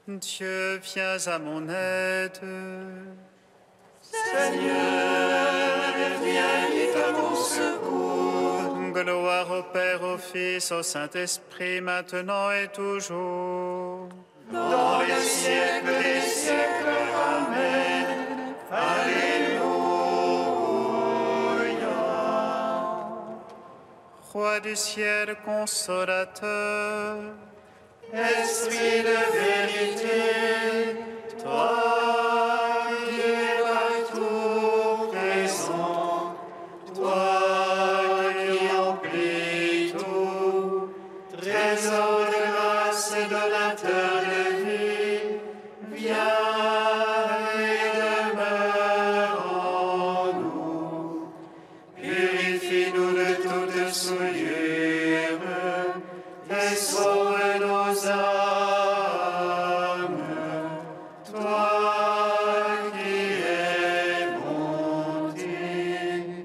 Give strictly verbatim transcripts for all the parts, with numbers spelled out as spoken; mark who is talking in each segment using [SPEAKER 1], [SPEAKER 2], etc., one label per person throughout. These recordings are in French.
[SPEAKER 1] Dieu, viens à mon aide.
[SPEAKER 2] Seigneur, viens vite à mon secours.
[SPEAKER 1] Gloire au Père, au Fils, au Saint-Esprit, maintenant et toujours.
[SPEAKER 2] Dans les siècles des siècles, Amen. Alléluia.
[SPEAKER 1] Roi du ciel, consolateur,
[SPEAKER 2] Esprit de vérité, toi qui es partout présent, toi qui emplis tout, trésor de grâce et donateur de vie, viens et demeure en nous. Purifie-nous de toute souillure et sauve nos âmes, toi qui es bonté.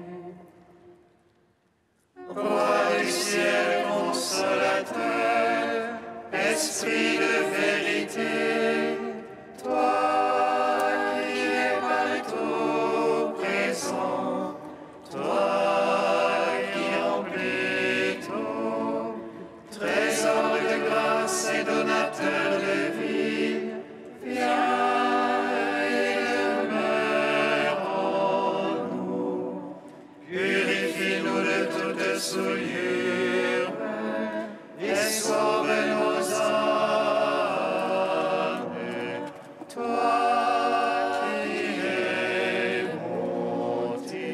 [SPEAKER 2] Roi du ciel consolateur, Esprit de vérité, toi qui es partout présent, toi qui emplis tout, trésor de grâce et donateur de vie, viens et demeure en nous. Purifie-nous de toute souillure et sauve nos âmes, toi qui es bonté.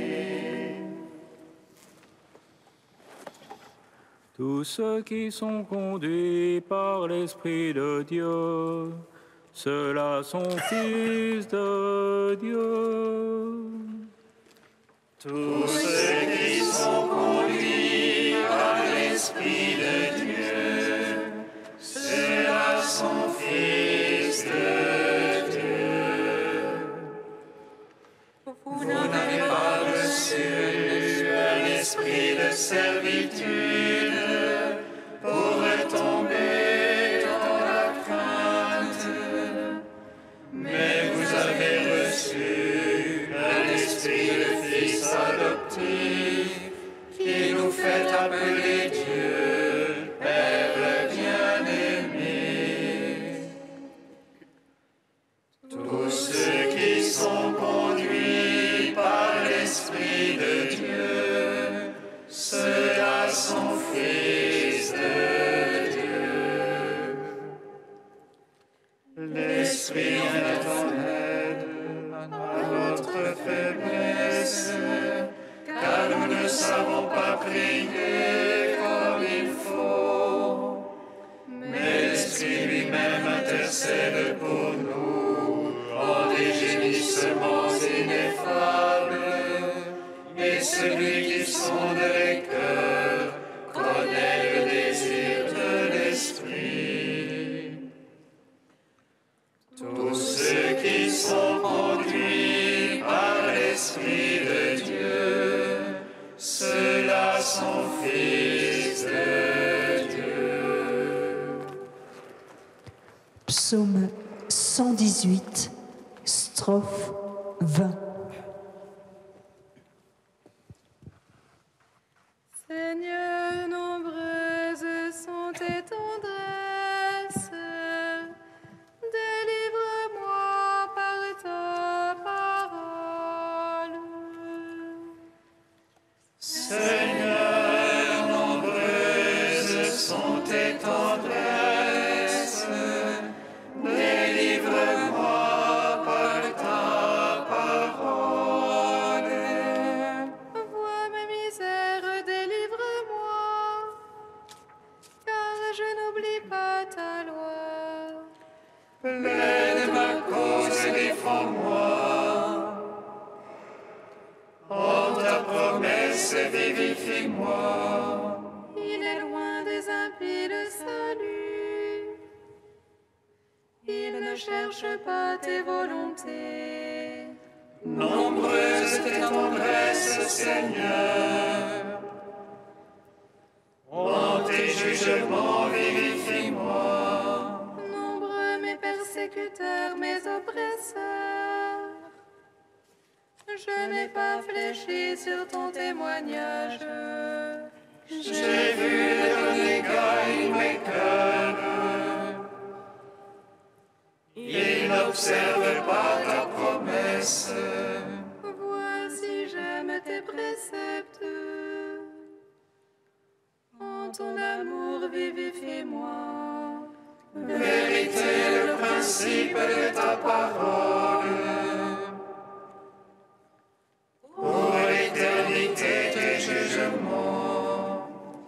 [SPEAKER 3] Tous ceux qui sont conduits par l'Esprit de Dieu, ceux-là sont fils de Dieu.
[SPEAKER 2] Tous ceux qui sont conduits par l'Esprit de Dieu, ceux-là sont fils de Dieu. Vous n'avez pas reçu un esprit de servitude pour tomber dans la crainte, mais vous avez reçu un esprit de Fils adoptif qui nous fait appeler Dieu, Père bien-aimé. Tous ceux qui sont conduits par l'Esprit de Dieu, ceux-là sont fils de Dieu. L'Esprit vient en aide à notre faiblesse, car nous ne savons pas prier comme il faut. Mais l'Esprit lui-même intercède pour nous en des gémissements ineffables. Et celui qui sonde les cœurs connaît le désir de l'Esprit. Tous ceux qui sont conduits par l'Esprit de Dieu, ceux-là sont fils de Dieu.
[SPEAKER 4] Psaume cent dix-huit, strophe vingt.
[SPEAKER 5] Seigneur, nombreuses sont tes tendresses, délivre-moi par ta parole.
[SPEAKER 2] Seigneur, nombreuses sont tes tendresses, délivre-moi par ta parole.
[SPEAKER 5] Vois mes misères, délivre-moi, car je n'oublie pas ta loi.
[SPEAKER 2] Plaide ma cause et défends-moi. Oh, ta promesse, vivifie-moi.
[SPEAKER 5] Il est loin des impies le salut. Il ne cherche pas tes volontés.
[SPEAKER 2] Nombreuses tes tendresses, Seigneur. En tes jugements, vivifie-moi.
[SPEAKER 5] Nombreux mes persécutions. persécuteurs, mes oppresseurs. Je n'ai pas fléchi sur ton témoignage.
[SPEAKER 2] J'ai vu le renégat, il m'écoeure. Il n'observe pas ta promesse.
[SPEAKER 5] Voici, j'aime tes préceptes. En ton amour, vivifie-moi.
[SPEAKER 2] Vérité, le principe de ta parole. Pour l'éternité, tes jugements.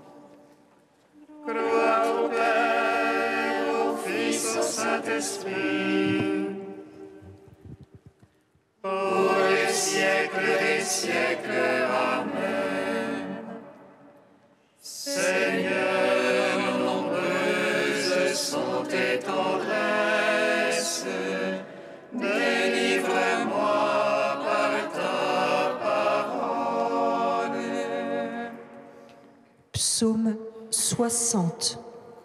[SPEAKER 2] Gloire au Père, au Fils, au Saint-Esprit. Pour les siècles des siècles. Amen. Seigneur, nombreuses sont tes tendresses. Délivre-moi par ta parole.
[SPEAKER 4] Psaume soixante.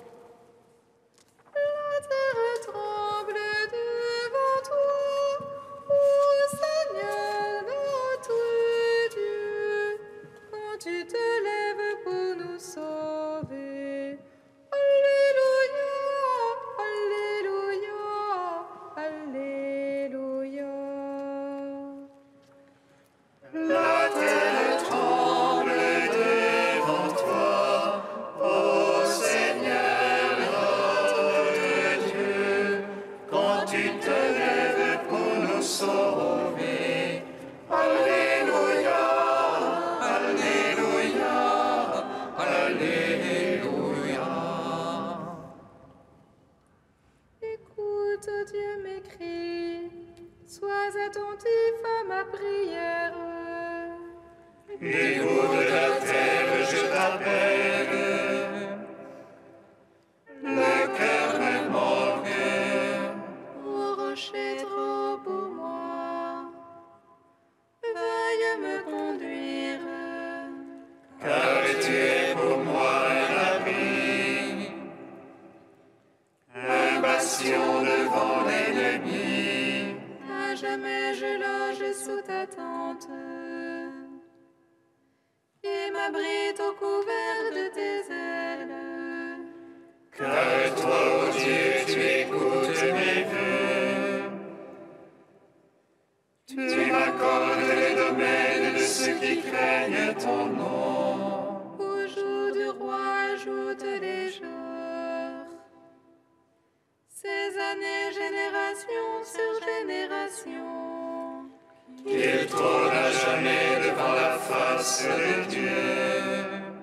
[SPEAKER 5] La terre tremble devant toi, ô Seigneur notre Dieu, quand tu te lèves pour nous sauver. Alléluia, Alléluia, Alléluia.
[SPEAKER 2] La terre tremble devant toi, ô Seigneur notre Dieu, quand tu te lèves pour nous sauver. Alléluia, Alléluia, Alléluia.
[SPEAKER 5] Écoute, Dieu, mes cris, sois attentif à ma prière.
[SPEAKER 2] Du bout de la terre, je t'appelle. Le cœur me manque.
[SPEAKER 5] Ô rocher trop pour moi, veuille me conduire.
[SPEAKER 2] Car tu es pour moi un abri, un bastion devant l'ennemi.
[SPEAKER 5] À jamais je loge sous ta tente et m'abrite au couvert de tes ailes.
[SPEAKER 2] Car toi, ô Dieu, tu écoutes mes vœux. Tu m'accordes le domaine de ceux qui craignent ton nom.
[SPEAKER 5] Au jour du roi ajoute les jours, ces années génération sur génération.
[SPEAKER 2] Il trône à jamais devant la face de Dieu.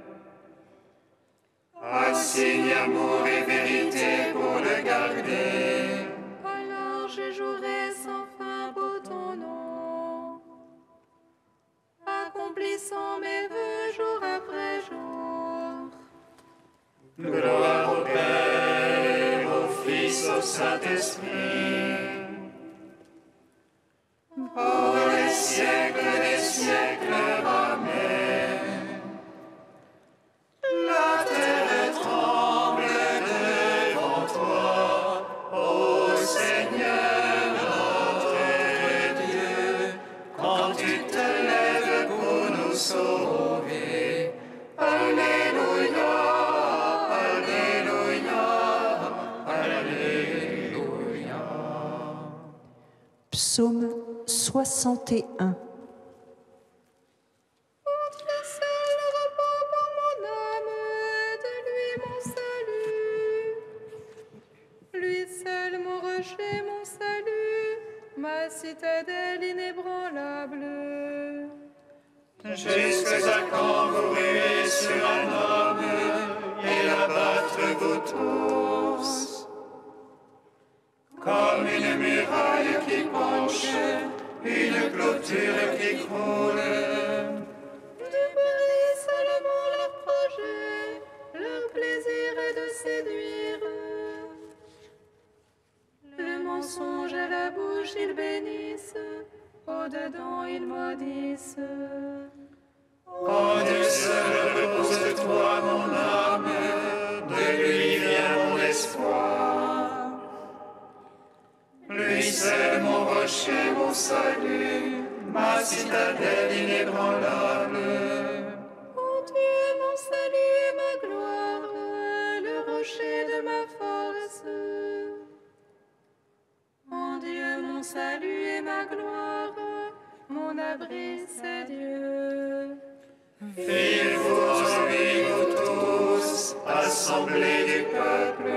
[SPEAKER 2] Assigne amour et vérité pour le garder.
[SPEAKER 5] Alors je jouerai sans fin pour ton nom, accomplissant mes vœux jour après jour.
[SPEAKER 2] Gloire au Père, au Fils, au Saint-Esprit. Pour les siècles des siècles. Amen. La terre tremble devant toi, ô Seigneur notre Dieu, quand tu te lèves pour nous sauver. Alléluia, Alléluia, Alléluia.
[SPEAKER 4] Psaume soixante et un.
[SPEAKER 5] Entre seul repos pour mon âme, de lui mon salut. Lui seul mon rocher, mon salut, ma citadelle inébranlable.
[SPEAKER 2] Jusqu'à quand vous ruez sur un homme et l'abattre vous tous, comme une muraille qui penche, une clôture qui croule.
[SPEAKER 5] De parler seulement leur projet, leur plaisir est de séduire. Le mensonge à la bouche ils bénissent, au-dedans ils maudissent.
[SPEAKER 2] En Dieu seul repose de toi mon âme, de lui vient mon espoir. rocher, mon salut, ma citadelle inébranlable.
[SPEAKER 5] Mon Dieu, mon salut et ma gloire, le rocher de ma force. Mon Dieu, mon salut et ma gloire, mon abri, c'est Dieu.
[SPEAKER 2] Fiez-vous en lui, vous tous, assemblée du peuple.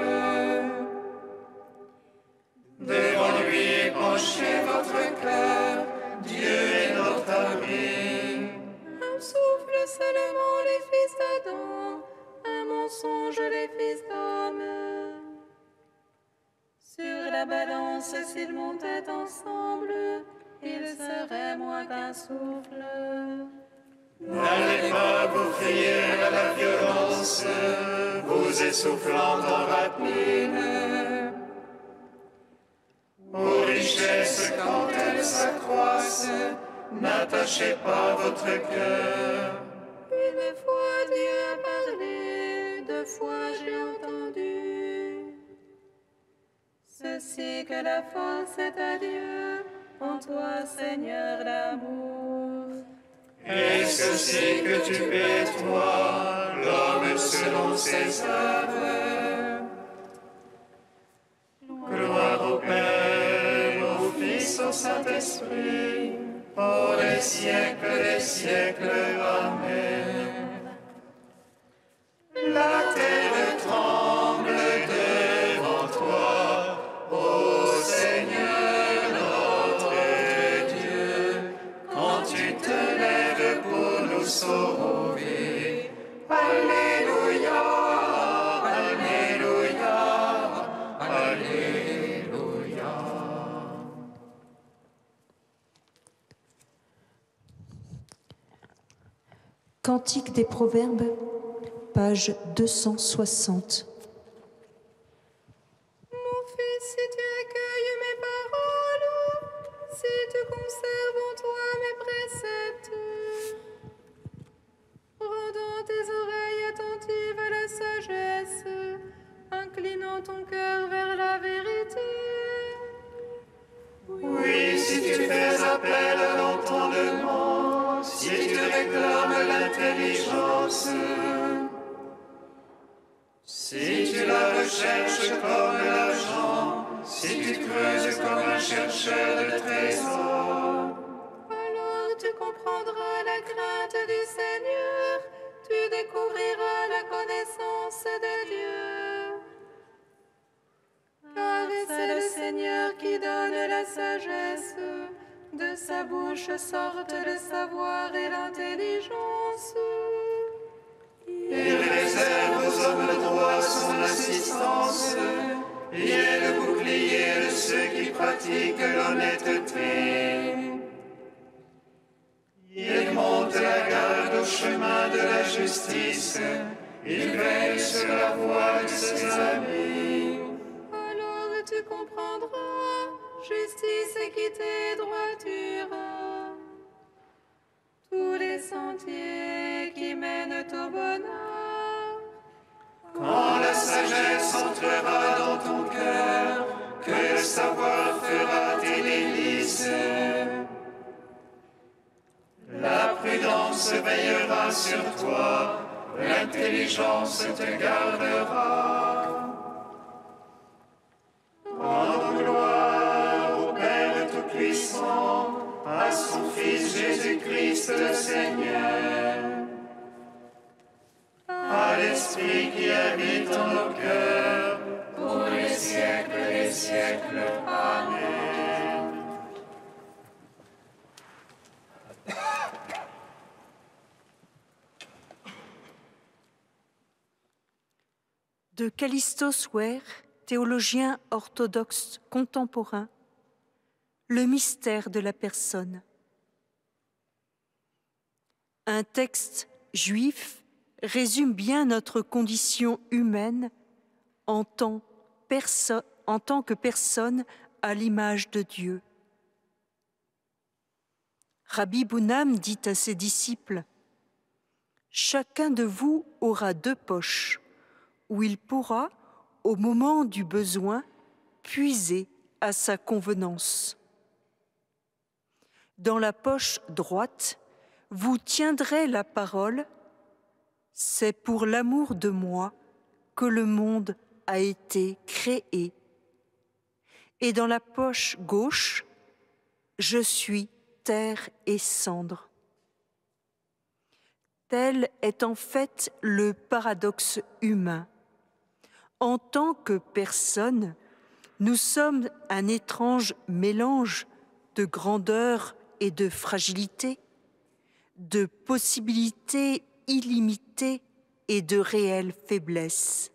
[SPEAKER 2] Devant lui, penchez votre cœur, Dieu est notre abri.
[SPEAKER 5] Un souffle seulement les fils d'Adam, un mensonge les fils d'homme. Sur la balance, s'ils montaient ensemble, ils seraient moins qu'un souffle.
[SPEAKER 2] N'allez pas vous fier à la violence, vous essoufflant en rapine. Aux richesses, quand elles s'accroissent, n'attachez pas votre cœur.
[SPEAKER 5] Une fois Dieu a parlé, deux fois j'ai entendu. Ceci que la force est à Dieu, en toi Seigneur d'amour.
[SPEAKER 2] Et ceci que tu es, toi, l'homme selon ses œuvres. Gloire au Père, au Fils, au Saint-Esprit, pour les siècles des siècles. Amen. La terre tremble devant toi, ô Seigneur notre Dieu, quand tu te lèves pour nous sauver. Alléluia, Alléluia, Alléluia.
[SPEAKER 4] Cantique des Proverbes, page deux cent soixante.
[SPEAKER 5] Mon fils, si tu accueilles mes paroles, si tu conserves en toi mes préceptes, rendant tes oreilles attentives à la sagesse, inclinant ton cœur vers la vérité.
[SPEAKER 2] Oui, si tu fais appel à l'entendement, si tu réclames l'intelligence, si tu la recherches comme l'argent, si tu creuses comme un chercheur de trésors,
[SPEAKER 5] Alors tu comprendras la crainte du Seigneur, tu découvriras la connaissance de Dieu. Car c'est le Seigneur qui donne la sagesse, de sa bouche sortent le savoir et l'intelligence.
[SPEAKER 2] il réserve aux hommes le droit son assistance, il est le bouclier de ceux qui pratiquent l'honnêteté. Il monte la garde au chemin de la justice, il veille sur la voie de ses amis.
[SPEAKER 5] Alors tu comprendras justice, équité, droiture, tous les sentiers qui mènent au bonheur.
[SPEAKER 2] Quand la sagesse entrera dans ton cœur, que le savoir fera tes délices. La prudence veillera sur toi, l'intelligence te gardera. Rendons gloire au Père Tout-Puissant, à son Fils Jésus-Christ le Seigneur, à l'Esprit qui habite en nos cœurs, pour les siècles des siècles. Amen.
[SPEAKER 4] De Kallistos Ware, théologien orthodoxe contemporain, le mystère de la personne. Un texte juif résume bien notre condition humaine en tant, perso- en tant que personne à l'image de Dieu. Rabbi Bounam dit à ses disciples : « Chacun de vous aura deux poches, où il pourra, au moment du besoin, puiser à sa convenance. Dans la poche droite, vous tiendrez la parole. C'est pour l'amour de moi que le monde a été créé. Et dans la poche gauche, je suis terre et cendre. Tel est en fait le paradoxe humain. En tant que personne, nous sommes un étrange mélange de grandeur et de fragilité, de possibilités illimitées et de réelle faiblesse.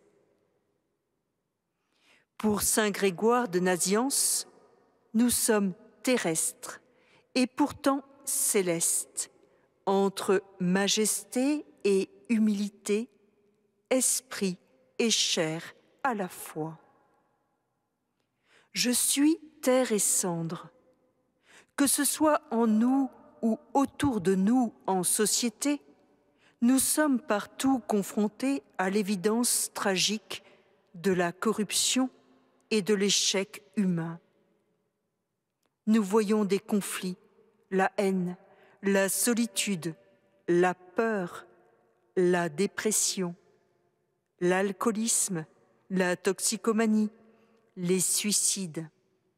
[SPEAKER 4] Pour saint Grégoire de Nazianze, nous sommes terrestres et pourtant célestes, entre majesté et humilité, esprit et chair à la fois. Je suis terre et cendre. Que ce soit en nous ou autour de nous en société, nous sommes partout confrontés à l'évidence tragique de la corruption et de l'échec humain. Nous voyons des conflits, la haine, la solitude, la peur, la dépression, l'alcoolisme, la toxicomanie, les suicides.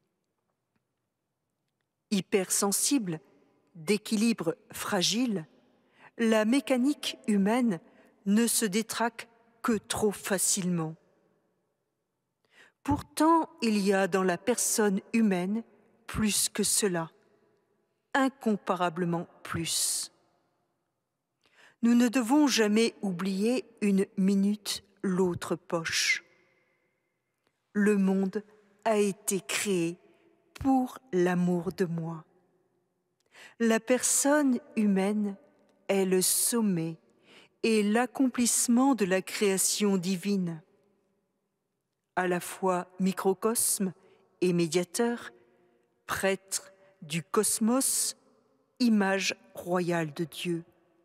[SPEAKER 4] Hypersensible, d'équilibre fragile, la mécanique humaine ne se détraque que trop facilement. Pourtant, il y a dans la personne humaine plus que cela, incomparablement plus. Nous ne devons jamais oublier une minute l'autre poche. Le monde a été créé pour l'amour de moi. La personne humaine est le sommet et l'accomplissement de la création divine. À la fois microcosme et médiateur, prêtre du cosmos, image royale de Dieu.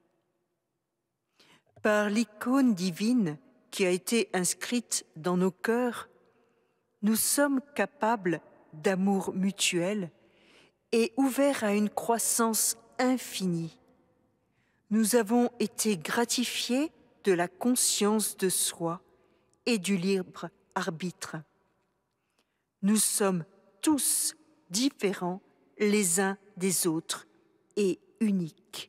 [SPEAKER 4] Par l'icône divine qui a été inscrite dans nos cœurs, nous sommes capables d'amour mutuel et ouverts à une croissance infinie. Nous avons été gratifiés de la conscience de soi et du libre arbitre. Nous sommes tous différents les uns des autres et uniques.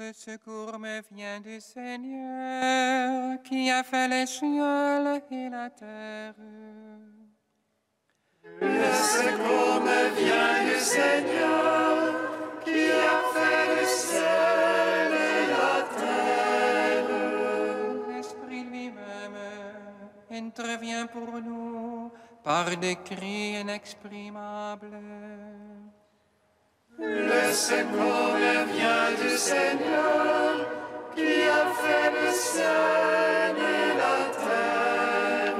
[SPEAKER 6] Le secours me vient du Seigneur, qui a fait les cieux et la terre.
[SPEAKER 2] Le secours me vient du Seigneur, qui a fait le ciel et la terre.
[SPEAKER 6] L'Esprit lui-même intervient pour nous par des cris inexprimables.
[SPEAKER 2] Le secours me vient du Seigneur, qui a fait le ciel et la terre.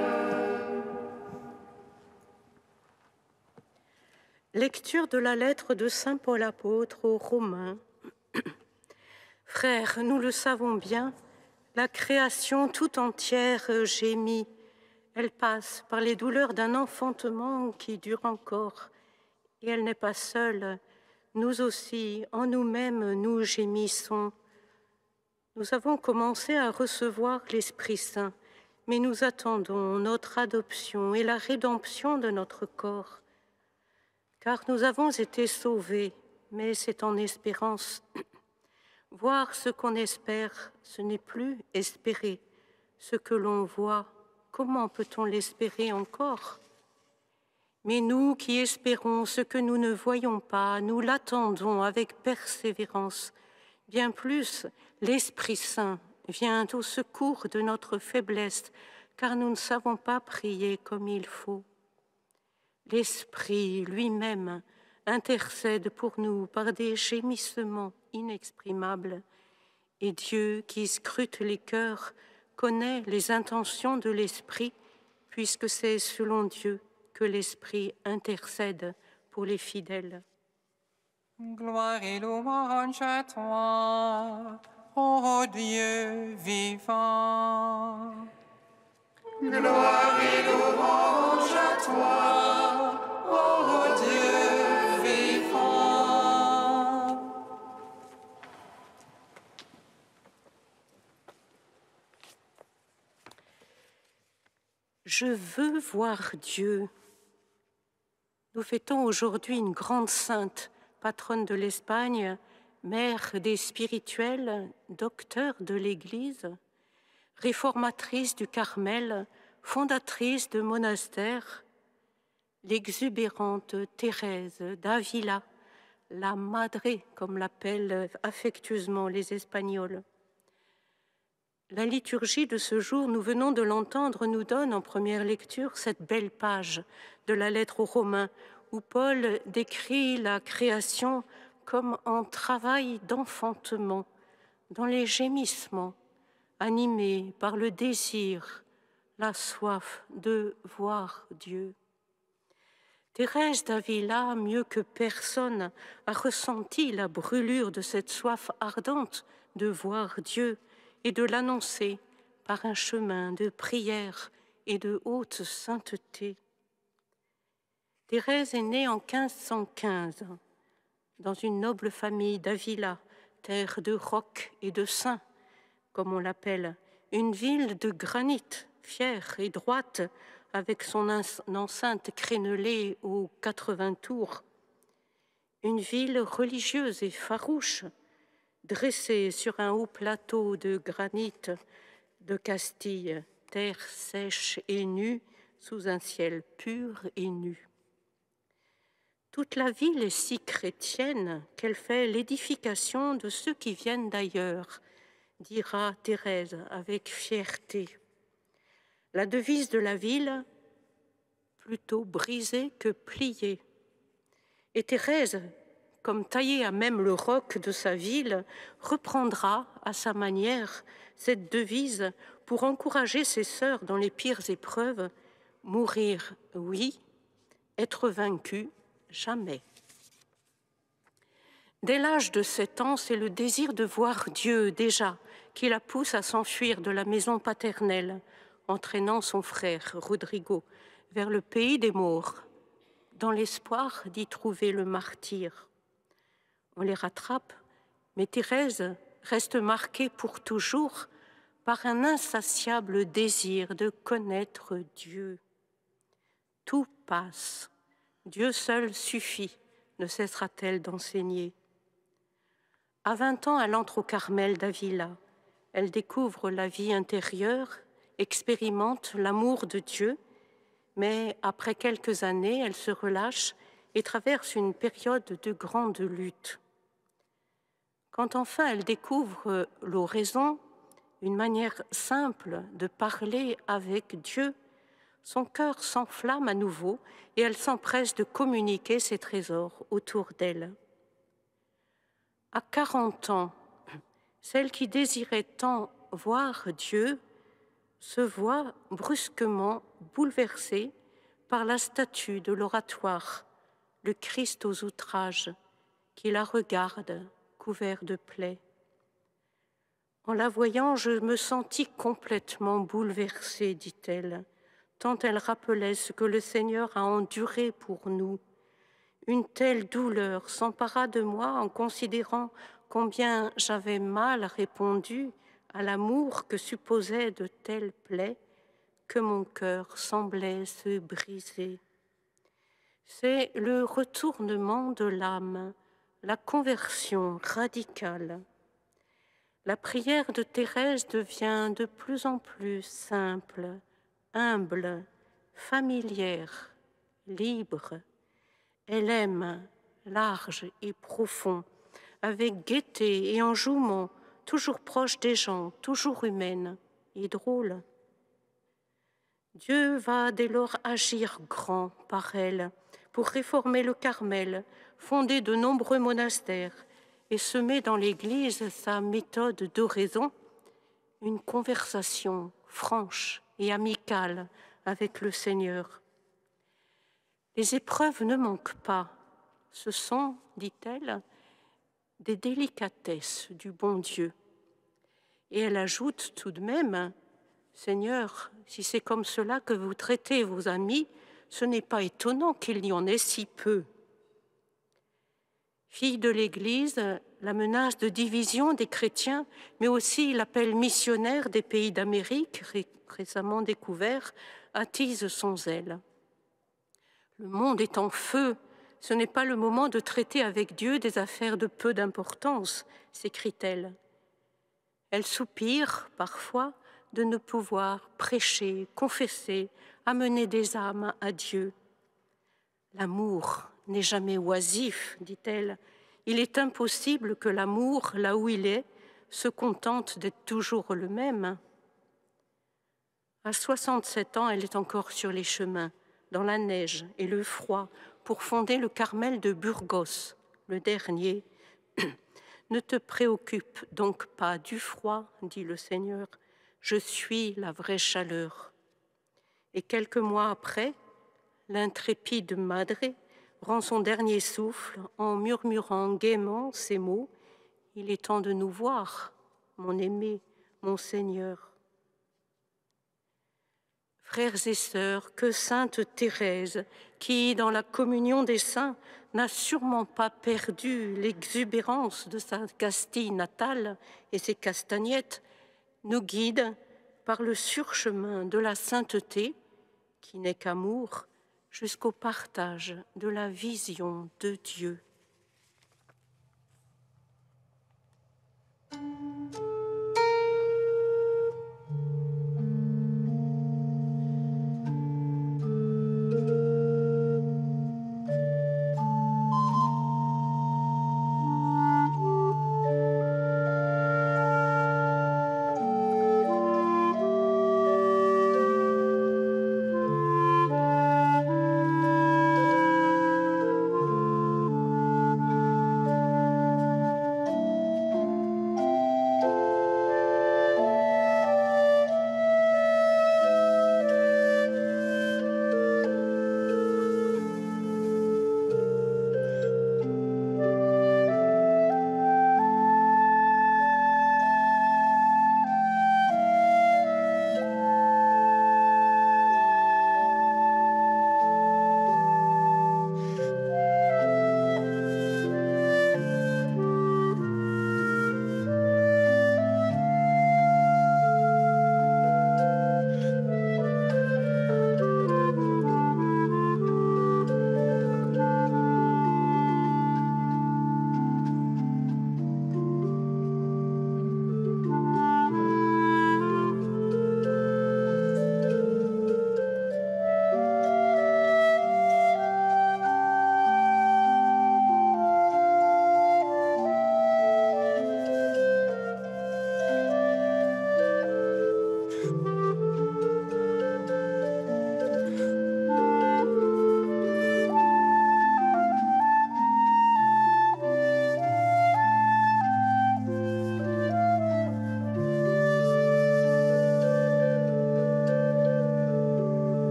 [SPEAKER 7] Lecture de la lettre de saint Paul apôtre aux Romains. Frères, nous le savons bien, la création tout entière gémit. Elle passe par les douleurs d'un enfantement qui dure encore. Et elle n'est pas seule. Nous aussi, en nous-mêmes, nous gémissons. Nous avons commencé à recevoir l'Esprit Saint, mais nous attendons notre adoption et la rédemption de notre corps. Car nous avons été sauvés, mais c'est en espérance. Voir ce qu'on espère, ce n'est plus espérer. Ce que l'on voit, comment peut-on l'espérer encore ? Mais nous qui espérons ce que nous ne voyons pas, nous l'attendons avec persévérance. Bien plus, l'Esprit Saint vient au secours de notre faiblesse, car nous ne savons pas prier comme il faut. L'Esprit lui-même intercède pour nous par des gémissements inexprimables. Et Dieu, qui scrute les cœurs, connaît les intentions de l'Esprit, puisque c'est selon Dieu que l'Esprit intercède pour les fidèles.
[SPEAKER 6] Gloire et louange à toi, ô Dieu vivant.
[SPEAKER 2] Gloire et louange à toi, ô Dieu vivant.
[SPEAKER 7] Je veux voir Dieu. Nous fêtons aujourd'hui une grande sainte, patronne de l'Espagne, mère des spirituels, docteur de l'Église, réformatrice du Carmel, fondatrice de monastères, l'exubérante Thérèse d'Avila, la Madre, comme l'appellent affectueusement les Espagnols. La liturgie de ce jour, nous venons de l'entendre, nous donne en première lecture cette belle page de la lettre aux Romains où Paul décrit la création comme un travail d'enfantement, dans les gémissements, animés par le désir, la soif de voir Dieu. Thérèse d'Avila, mieux que personne, a ressenti la brûlure de cette soif ardente de voir Dieu et de l'annoncer par un chemin de prière et de haute sainteté. Thérèse est née en quinze cent quinze dans une noble famille d'Avila, terre de rocs et de saints, comme on l'appelle, une ville de granit, fière et droite, avec son enceinte crénelée aux quatre-vingts tours. Une ville religieuse et farouche, dressée sur un haut plateau de granit de Castille, terre sèche et nue, sous un ciel pur et nu. Toute la ville est si chrétienne qu'elle fait l'édification de ceux qui viennent d'ailleurs, dira Thérèse avec fierté. La devise de la ville, plutôt brisée que pliée. Et Thérèse, comme taillée à même le roc de sa ville, reprendra à sa manière cette devise pour encourager ses sœurs dans les pires épreuves, mourir, oui, être vaincue, jamais. Dès l'âge de sept ans, c'est le désir de voir Dieu déjà qui la pousse à s'enfuir de la maison paternelle, entraînant son frère Rodrigo vers le pays des morts, dans l'espoir d'y trouver le martyre. On les rattrape, mais Thérèse reste marquée pour toujours par un insatiable désir de connaître Dieu. Tout passe, Dieu seul suffit, ne cessera-t-elle d'enseigner. À vingt ans, elle entre au Carmel d'Avila. Elle découvre la vie intérieure, expérimente l'amour de Dieu, mais après quelques années, elle se relâche et traverse une période de grande lutte. Quand enfin elle découvre l'oraison, une manière simple de parler avec Dieu, son cœur s'enflamme à nouveau et elle s'empresse de communiquer ses trésors autour d'elle. À quarante ans, celle qui désirait tant voir Dieu se voit brusquement bouleversée par la statue de l'oratoire, le Christ aux outrages, qui la regarde, couvert de plaies. En la voyant, je me sentis complètement bouleversée, dit-elle, tant elle rappelait ce que le Seigneur a enduré pour nous. Une telle douleur s'empara de moi en considérant combien j'avais mal répondu à l'amour que supposaient de telles plaies, que mon cœur semblait se briser. C'est le retournement de l'âme, la conversion radicale. La prière de Thérèse devient de plus en plus simple, humble, familière, libre. Elle aime, large et profond, avec gaieté et enjouement, toujours proche des gens, toujours humaine et drôle. Dieu va dès lors agir grand par elle pour réformer le Carmel, fonder de nombreux monastères et semer dans l'Église sa méthode d'oraison, une conversation franche et amicale avec le Seigneur. Les épreuves ne manquent pas. Ce sont, dit-elle, des délicatesses du bon Dieu. Et elle ajoute tout de même, « Seigneur, si c'est comme cela que vous traitez vos amis, ce n'est pas étonnant qu'il y en ait si peu. » Fille de l'Église, la menace de division des chrétiens, mais aussi l'appel missionnaire des pays d'Amérique, ré récemment découvert, attise son zèle. Le monde est en feu, ce n'est pas le moment de traiter avec Dieu des affaires de peu d'importance, s'écrie-t-elle. Elle soupire parfois de ne pouvoir prêcher, confesser, amener des âmes à Dieu. L'amour n'est jamais oisif, dit-elle. Il est impossible que l'amour, là où il est, se contente d'être toujours le même. À soixante-sept ans, elle est encore sur les chemins, dans la neige et le froid, pour fonder le Carmel de Burgos, le dernier. Ne te préoccupe donc pas du froid, dit le Seigneur, je suis la vraie chaleur. Et quelques mois après, l'intrépide Madre rend son dernier souffle en murmurant gaiement ces mots, « Il est temps de nous voir, mon aimé, mon Seigneur. » Frères et sœurs, que sainte Thérèse, qui, dans la communion des saints, n'a sûrement pas perdu l'exubérance de sa Castille natale et ses castagnettes, nous guide par le surchemin de la sainteté, qui n'est qu'amour, jusqu'au partage de la vision de Dieu.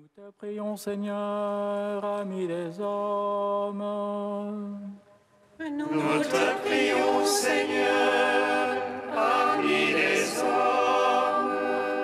[SPEAKER 3] Nous te prions, Seigneur, ami des hommes.
[SPEAKER 2] Nous te prions, Seigneur, ami des hommes.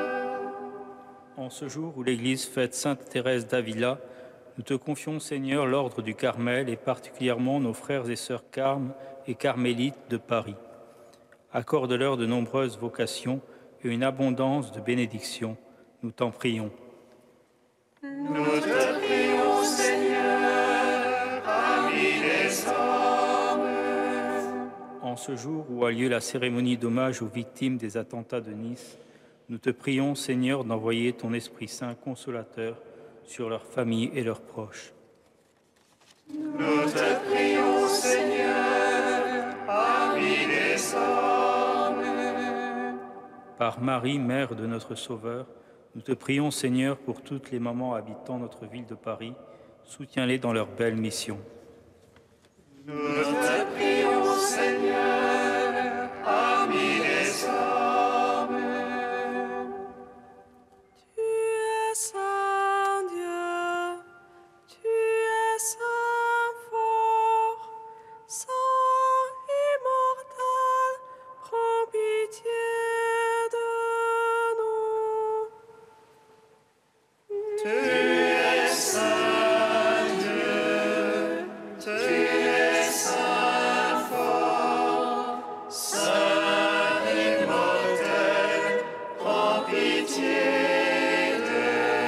[SPEAKER 3] En ce jour où l'Église fête Sainte Thérèse d'Avila, nous te confions, Seigneur, l'ordre du Carmel et particulièrement nos frères et sœurs carmes et carmélites de Paris. Accorde-leur de nombreuses vocations et une abondance de bénédictions. Nous t'en prions.
[SPEAKER 2] Nous te prions, Seigneur, ami des hommes.
[SPEAKER 3] En ce jour où a lieu la cérémonie d'hommage aux victimes des attentats de Nice, nous te prions, Seigneur, d'envoyer ton Esprit Saint consolateur sur leurs familles et leurs proches.
[SPEAKER 2] Nous te prions, Seigneur, ami des hommes.
[SPEAKER 3] Par Marie, Mère de notre Sauveur, nous te prions, Seigneur, pour toutes les mamans habitant notre ville de Paris. Soutiens-les dans leur belle mission.
[SPEAKER 2] Nous te prions, Seigneur, ami des hommes.
[SPEAKER 5] Tu es saint Dieu, tu es saint fort, saint immortel, prends pitié de nous.
[SPEAKER 2] Tu es saint Dieu, tu es saint fort, saint immortel, prends pitié de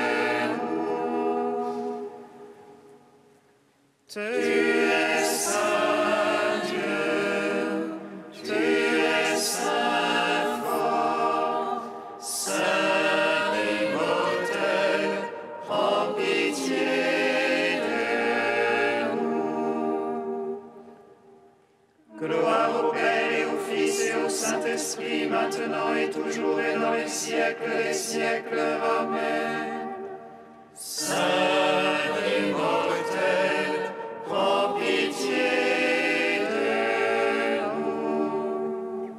[SPEAKER 2] nous. Tu es saint Dieu, tu es saint fort, saint immortel, prends pitié de nous. Gloire au Père et au Fils et au Saint-Esprit, maintenant et toujours et dans les siècles des siècles. Amen. Saint immortel, prends pitié de nous.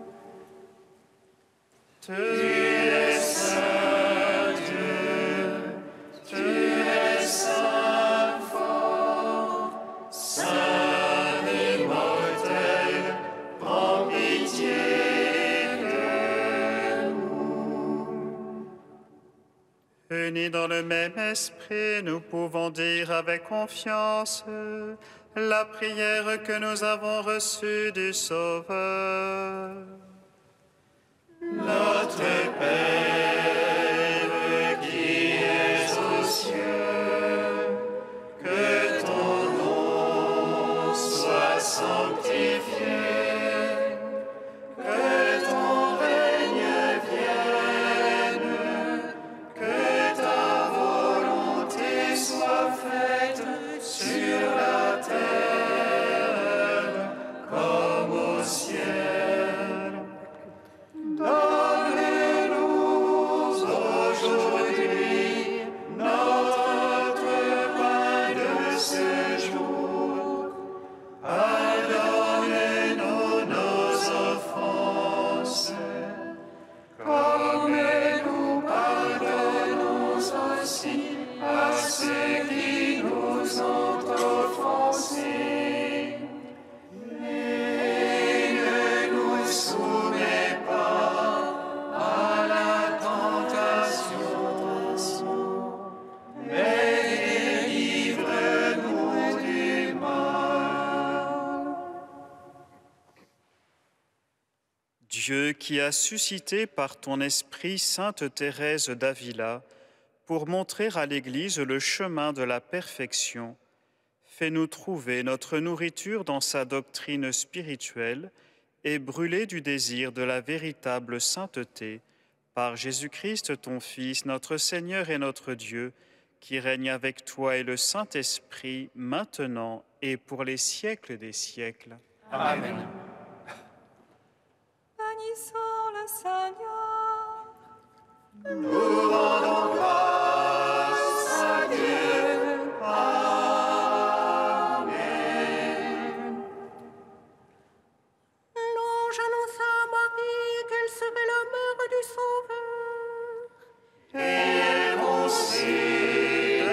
[SPEAKER 2] Tu es saint Dieu, tu es saint fort, saint immortel, prends pitié de nous. Unis dans le même esprit, nous pouvons dire avec confiance la prière que nous avons reçue du Sauveur. Notre Père qui es aux cieux, que ton nom soit sanctifié, que ton règne vienne, que ta volonté soit faite sur la terre comme au ciel. Donne-nous aujourd'hui notre pain de ce jour. Pardonne-nous nos offenses, comme nous pardonnons aussi à ceux qui nous ont offensés. Et ne nous soumets pas à la tentation, mais délivre-nous du mal. Dieu qui a suscité par ton esprit Sainte Thérèse d'Avila pour montrer à l'Église le chemin de la perfection, fais-nous trouver notre nourriture dans sa doctrine spirituelle et brûler du désir de la véritable sainteté par Jésus-Christ, ton Fils, notre Seigneur et notre Dieu, qui règne avec toi et le Saint-Esprit, maintenant et pour les siècles des siècles.
[SPEAKER 5] Amen. Bénissons le Seigneur.
[SPEAKER 2] Nous rendons grâce à Dieu. Amen.
[SPEAKER 7] L'ange annonça à Marie qu'elle serait la mère du Sauveur.
[SPEAKER 2] Et elle conçut de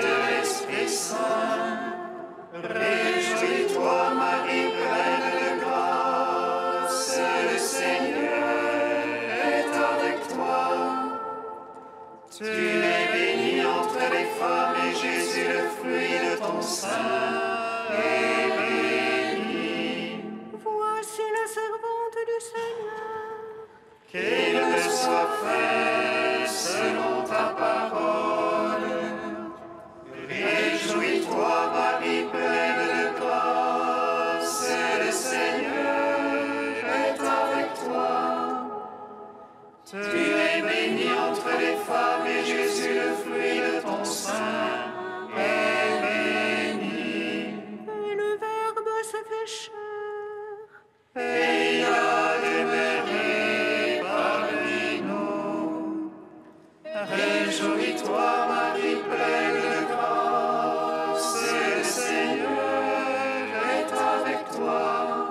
[SPEAKER 1] Seigneur est avec toi. Tu es bénie entre les femmes et Jésus, le fruit de ton sein, est béni.
[SPEAKER 7] Voici la servante du Seigneur.
[SPEAKER 1] Qu'il me soit fait selon ta parole. Réjouis-toi, Marie, pleine de grâce, le Seigneur est avec toi. Tu es bénie entre les femmes et Jésus, le fruit de ton sein, est béni.
[SPEAKER 7] Et le Verbe se fait chair.
[SPEAKER 1] Et il a demeuré parmi nous. Réjouis-toi, Marie, pleine de grâce, le Seigneur est avec toi.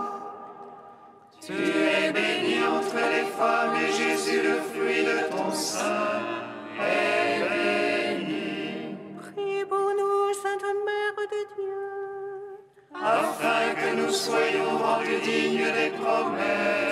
[SPEAKER 1] Tu es bénie entre les femmes et Jésus, le fruit de ton sein, est béni.
[SPEAKER 7] Prie pour nous, Sainte Mère de Dieu.
[SPEAKER 1] Afin que nous soyons rendus dignes des promesses